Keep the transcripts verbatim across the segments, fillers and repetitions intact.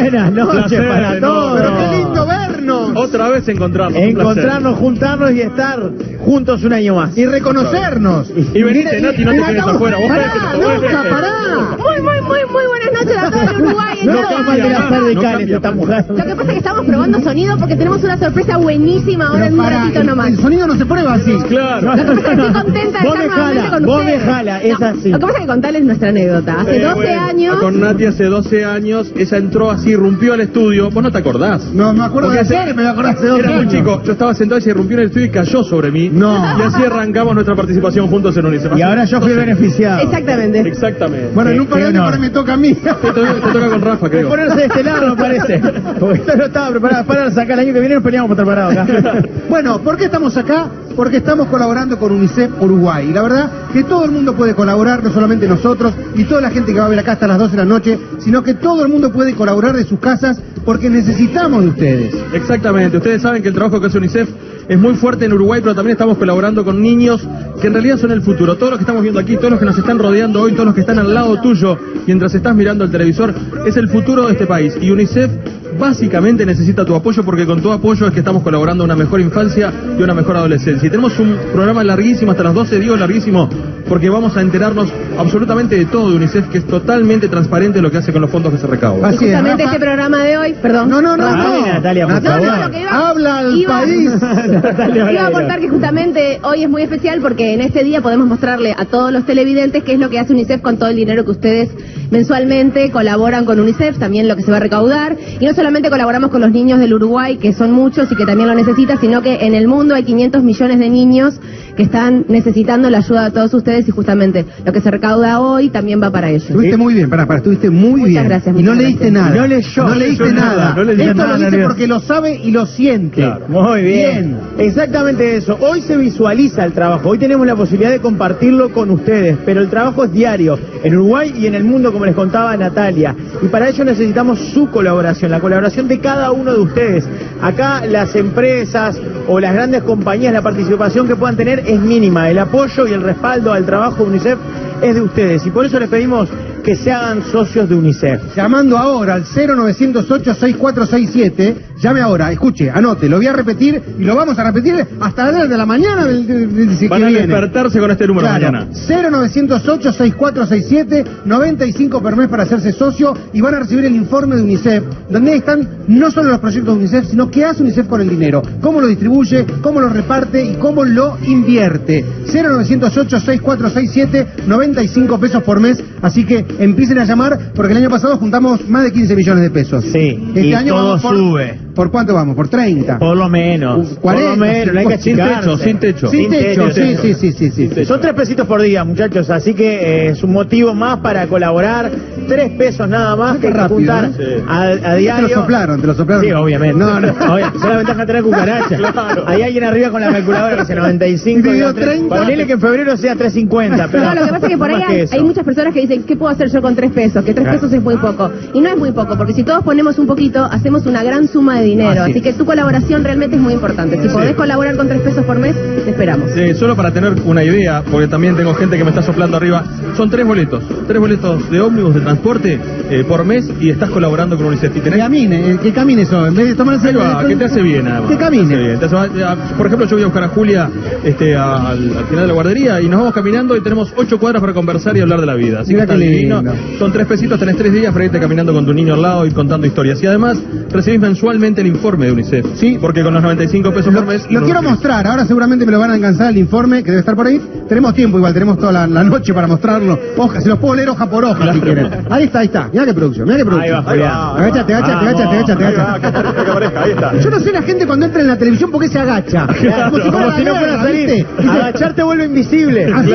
Buenas noches para todos. Pero qué lindo vernos. Otra vez encontrarnos. Encontrarnos, juntarnos y estar juntos un año más. Y reconocernos. Y venite, Nati, no te quedes afuera. Vos Pará, venite, Luca, pará. Muy, muy, muy, muy buenas noches a todo el Uruguay. No Entonces, cambia de las no cervicales cambia. esta mujer. lo que pasa es que estamos probando sonido porque tenemos una sorpresa buenísima ahora Pero en un pará, ratito el, nomás. el sonido no se prueba así. Claro. Lo que pasa es que estoy contenta de Vos estar me nuevamente jala, con vos ustedes. me jala, es No, así. Lo que pasa es que contarles nuestra anécdota. Hace Eh, doce bueno, años... Con Nati hace doce años, ella entró así, irrumpió al estudio. Vos no te acordás. No, me acuerdo Porque de hace- ayer, me acuerdo hace dos Era muy años. chico, yo estaba sentado y se irrumpió en el estudio y cayó sobre mí. No. Y así arrancamos nuestra participación juntos en UNICEF. Y ahora yo fui beneficiado. Exactamente. Exactamente. Bueno, en Sí, un par de qué años honor. ahora me toca a mí. Te toca, te toca con Rafa, Hay que creo. ponerse de este lado, me parece. Porque esto no estaba preparado. Para sacar el año que viene nos peleamos por estar parados acá. Bueno, ¿por qué estamos acá? Porque estamos colaborando con UNICEF Uruguay. Y la verdad que todo el mundo puede colaborar, no solamente nosotros y toda la gente que va a ver acá hasta las doce de la noche, sino que todo el mundo puede colaborar de sus casas porque necesitamos de ustedes. Exactamente, ustedes saben que el trabajo que hace UNICEF es muy fuerte en Uruguay, pero también estamos colaborando con niños que en realidad son el futuro. Todos los que estamos viendo aquí, todos los que nos están rodeando hoy, todos los que están al lado tuyo mientras estás mirando el televisor, es el futuro de este país. Y UNICEF básicamente necesita tu apoyo porque con tu apoyo es que estamos colaborando a una mejor infancia y una mejor adolescencia. Y tenemos un programa larguísimo, hasta las doce, digo larguísimo, porque vamos a enterarnos absolutamente de todo de UNICEF, que es totalmente transparente lo que hace con los fondos que se recaudan. Así Y es, justamente Rafa. este programa de hoy, perdón. No, no, no, Rafa. no. Ay, Natalia, por Natalia, favor. No, no, lo que iba- habla al iba- país. Natalia, Iba a Valero. contar que justamente hoy es muy especial porque en este día podemos mostrarle a todos los televidentes qué es lo que hace UNICEF con todo el dinero que ustedes mensualmente colaboran con UNICEF, también lo que se va a recaudar. Y no solamente colaboramos con los niños del Uruguay, que son muchos y que también lo necesitan, sino que en el mundo hay quinientos millones de niños que están necesitando la ayuda de todos ustedes y justamente lo que se recauda hoy también va para ellos. Estuviste muy bien, pará, pará, estuviste muy Muchas bien. gracias, y no muchas leíste gracias. nada. No leyó. No leíste No leyó nada. nada, no leyó Esto nada, lo dice nervioso. porque lo sabe y lo siente. Claro. Muy bien. Exactamente eso. Hoy se visualiza el trabajo. Hoy tenemos la posibilidad de compartirlo con ustedes, pero el trabajo es diario en Uruguay y en el mundo, como les contaba Natalia. Y para ello necesitamos su colaboración, la colaboración de cada uno de ustedes. Acá las empresas o las grandes compañías, la participación que puedan tener es mínima. El apoyo y el respaldo al trabajo de UNICEF es de ustedes. Y por eso les pedimos que se hagan socios de UNICEF. Llamando ahora al cero novecientos ocho, sesenta y cuatro sesenta y siete, llame ahora, escuche, anote, lo voy a repetir y lo vamos a repetir hasta las diez de la mañana del, del, del, del Van que a viene. despertarse con este número Claro, mañana. cero novecientos ocho, sesenta y cuatro sesenta y siete, noventa y cinco por mes para hacerse socio y van a recibir el informe de UNICEF, donde están no solo los proyectos de UNICEF, sino qué hace UNICEF con el dinero, cómo lo distribuye, cómo lo reparte y cómo lo invierte. cero novecientos ocho, sesenta y cuatro sesenta y siete, noventa y cinco pesos por mes, así que empiecen a llamar porque el año pasado juntamos más de quince millones de pesos. Sí, Este y año todo vamos por, sube. ¿Por cuánto vamos? ¿Por treinta? Por lo menos. Uh, cuarenta, por lo menos, no hay que sin achicarse. techo, sin techo. Sin techo, sí, sí, sí, sí, sí. Son tres pesitos por día, muchachos, así que eh, es un motivo más para colaborar. Tres pesos nada más Qué que hay que rápido, juntar ¿eh? a, a Te diario. lo soplaron, te lo soplaron. Sí, obviamente. No, no. Obvio, esa es la ventaja de tener cucaracha. Claro. Hay alguien arriba con la calculadora que dice noventa y cinco. Dividido y tres- treinta. Ponele que en febrero sea tres cincuenta. Pero No, lo que pasa es que por ahí más hay, eso. hay muchas personas que dicen, ¿qué puedo hacer yo con tres pesos? Que tres Claro. pesos es muy poco. Y no es muy poco, porque si todos ponemos un poquito, hacemos una gran suma de dinero. Así Así, que tu colaboración realmente es muy importante. Si podés colaborar con tres pesos por mes, te esperamos. Sí, solo para tener una idea, porque también tengo gente que me está soplando arriba, son tres boletos, tres boletos de ómnibus de transporte eh, por mes y estás colaborando con UNICEF. Y Que tenés- camine, eh, que camine eso, en vez de tomarse Ahí va, que te hace bien, además. Que camine. Te hace bien, te hace- a- por ejemplo, yo voy a buscar a Julia este, a- al, al final de la guardería y nos vamos caminando y tenemos ocho cuadras para conversar y hablar de la vida. Así Mira que está qué divino. lindo. Son tres pesitos, tenés tres días para irte caminando con tu niño al lado y contando historias. Y además recibís mensualmente el informe de UNICEF. Sí. Porque con los noventa y cinco pesos Lo, por mes... lo quiero recibís. mostrar, ahora seguramente me lo van a alcanzar el informe que debe estar por ahí. Tenemos tiempo igual, tenemos toda la, la noche para mostrarlo. Hoja, se los puedo leer hoja por hoja Claro. si quieren. Ahí está, ahí está. Mirá qué producción, mirá qué producción. Ahí va, Julián. Agáchate, agáchate, agáchate, agáchate, Ahí va, agáchate. que aparezca, que aparezca, ahí está. Yo no sé la gente cuando entra en la televisión por qué se agacha. Claro. Como si fuera, Como la si no guerra, fuera a salir. ¿viste? Agachar te vuelve invisible. Así.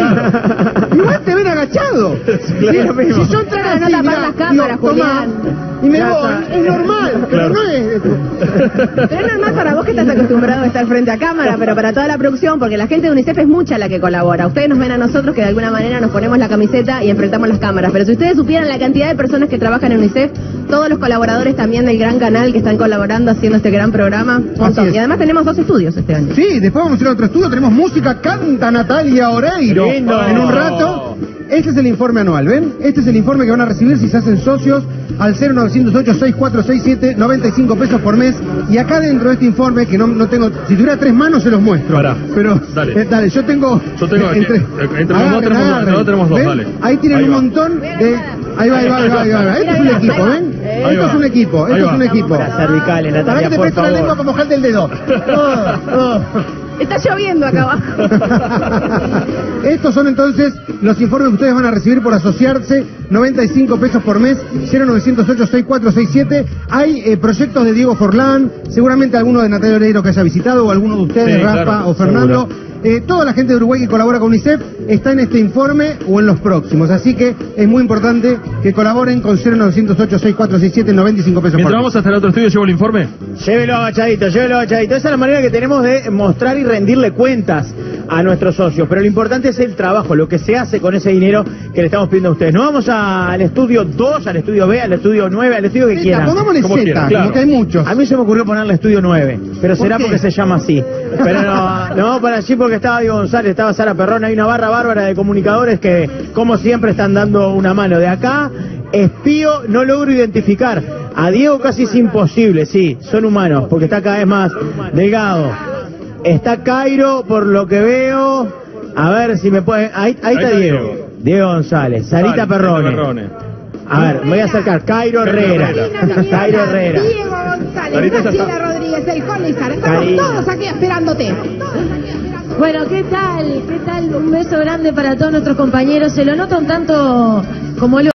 Igual te ven agachado. Claro, lo mismo. Si yo entrara Para no así, tapar mirá, las cámaras, digo, tomá, Julián. y me Ya voy, está. es normal, pero no es... Pero no es más para vos que estás acostumbrado a estar frente a cámara, pero para toda la producción, porque la gente de UNICEF es mucha la que colabora. Ustedes nos ven a nosotros que de alguna manera nos ponemos la camiseta y enfrentamos las cámaras. Pero si ustedes supieran la cantidad de personas que trabajan en UNICEF, todos los colaboradores también del gran canal que están colaborando haciendo este gran programa, un montón. es. Y además tenemos dos estudios este año. Sí, después vamos a ir a otro estudio, tenemos música, canta Natalia Oreiro. Lindo. En un rato. este es el informe anual, ¿ven? Este es el informe que van a recibir si se hacen socios al cero novecientos ocho, sesenta y cuatro sesenta y siete, noventa y cinco pesos por mes. Y acá dentro de este informe, que no, no tengo, si tuviera tres manos se los muestro. Pará. Pero, Dale. Eh, dale, yo tengo... Yo tengo aquí, entre, entre los dos tenemos dos, dos tenemos dos, ¿ven? dale. Ahí tienen Ahí un va. montón de... Ahí va, ahí va, ahí va, ahí va. Esto es un equipo, ¿ven? Ahí Esto va. es un equipo, Ahí esto va. es un equipo. Las cervicales, Para Natalia, que te por presto la lengua favor. como jalde el dedo. Oh, oh. Está lloviendo acá abajo. Estos son entonces los informes que ustedes van a recibir por asociarse, noventa y cinco pesos por mes, cero novecientos ocho, sesenta y cuatro sesenta y siete. Hay eh, proyectos de Diego Forlán, seguramente alguno de Natalia Oreiro que haya visitado, o alguno de ustedes, Sí, Rafa claro, o Fernando. seguro. Eh, toda la gente de Uruguay que colabora con UNICEF está en este informe o en los próximos, así que es muy importante que colaboren con cero novecientos ocho, sesenta y cuatro sesenta y siete, noventa y cinco pesos Mientras por mes. vamos hasta el otro estudio, llevo el informe. Llévelo agachadito, llévelo agachadito. Esa es la manera que tenemos de mostrar y rendirle cuentas a nuestros socios. Pero lo importante es el trabajo, lo que se hace con ese dinero que le estamos pidiendo a ustedes. Nos vamos a- al estudio dos, al estudio B, al estudio nueve, al estudio que Zeta, quieran. pongámosle Como Z, quieran, como claro. que hay muchos. A mí se me ocurrió ponerle estudio nueve, pero ¿Por será qué? porque se llama así. Pero no, no, para allí porque estaba Diego González, estaba Sara Perrón, hay una barra bárbara de comunicadores que, como siempre, están dando una mano. De acá, espío, no logro identificar. A Diego casi es imposible, sí, son humanos, porque está cada vez más delgado. Está Cairo, por lo que veo. A ver si me puede... Ahí, ahí está Diego. Diego González, Sarita Dale, Perrone. Perrone. A ver, me voy a acercar. Cairo Herrera. Cairo Herrera. Diego González, Sarita ya Graciela está. Rodríguez, el Colizar. Estamos Karina. todos aquí esperándote. Bueno, ¿qué tal? ¿Qué tal? Un beso grande para todos nuestros compañeros. Se lo nota un tanto como lo